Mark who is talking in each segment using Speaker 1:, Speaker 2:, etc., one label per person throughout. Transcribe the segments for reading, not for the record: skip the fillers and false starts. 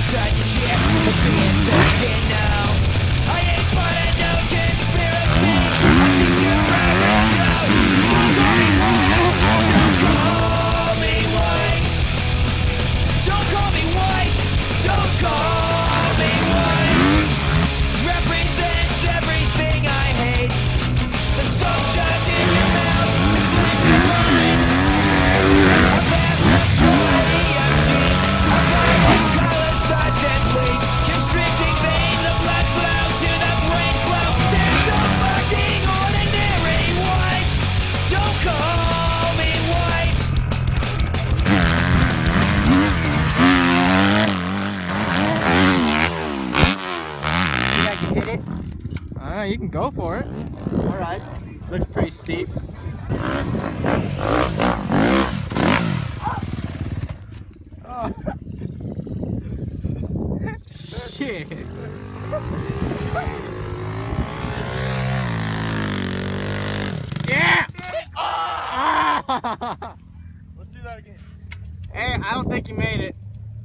Speaker 1: such shit for being thirsty now. I ain't part of no conspiracy. I teach you around the show. Don't call me white. Don't call me white. Don't call me white. Represents everything I hate. The salt shoved in your mouth to cleanse your mind. A vast majority of sin. A violent color starts and bleeds. Constricting vein, the blood flow to the brain flow. They're so fucking ordinary white. Don't call me white.
Speaker 2: Think I can hit it?
Speaker 3: I don't know, you can go for it.
Speaker 2: Alright.
Speaker 3: Looks pretty steep. Oh. Shit. Yeah! Ah!
Speaker 4: Let's do that again.
Speaker 3: Hey, I don't think you made it.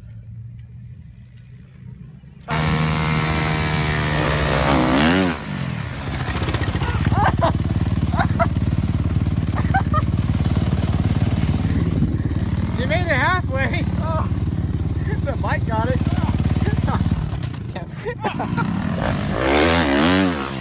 Speaker 3: You made it halfway. Oh, the bike got it. Damn.